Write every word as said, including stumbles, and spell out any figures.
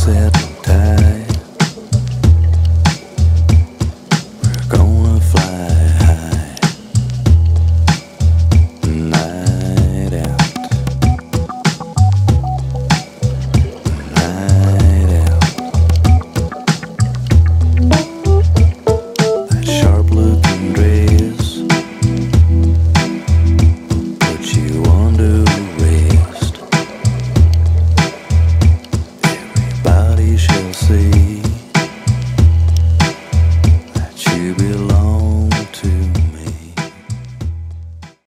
set tight. We're gonna fly high. Night out. Night out. That sharp looking dress put you under arrest. Everybody shall see.